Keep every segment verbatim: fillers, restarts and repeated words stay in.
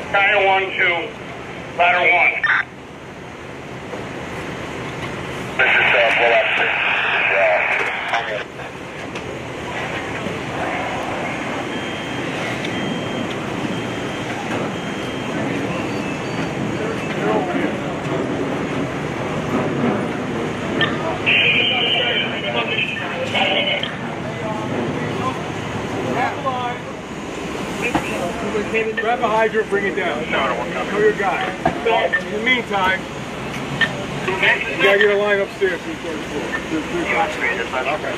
Battalion one to ladder one. This is uh, full officer. Yeah. Grab a hydrant, bring it down. Know your guy. In the meantime, you gotta get a line upstairs to the third floor. Okay.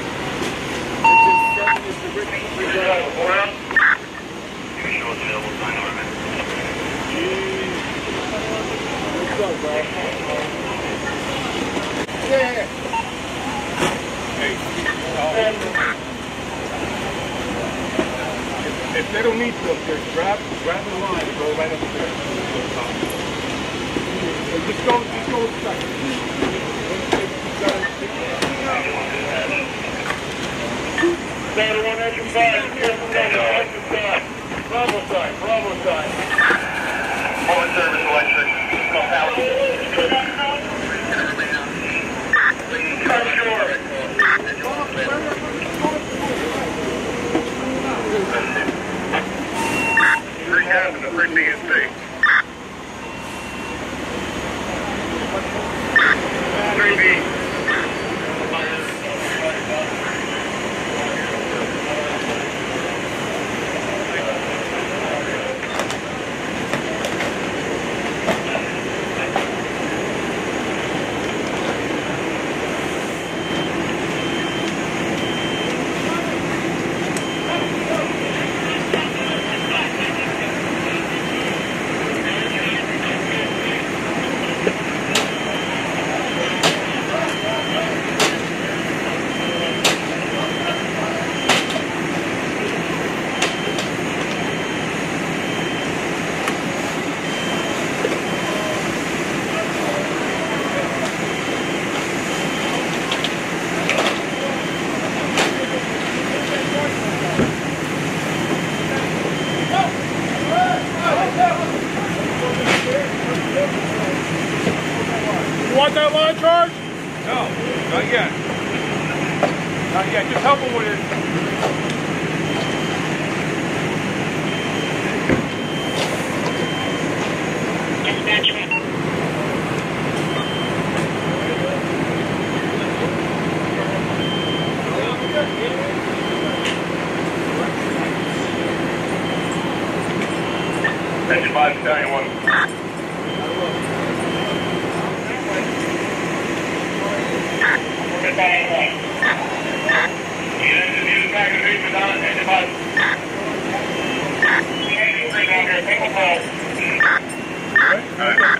What's up, bro? Yeah. Hey. Oh. If they don't need to upstairs, grab, grab the line and go right upstairs. So just go, just go inside. Ladder one, extra side. Careful, extra side. Bravo side, Bravo side. Forward service electric. Go power. Come shore. Three cabin to three B and C. three B. Want that line charge? No, not yet. Not yet. Just help him with it. Engine five, Battalion one. Engine five.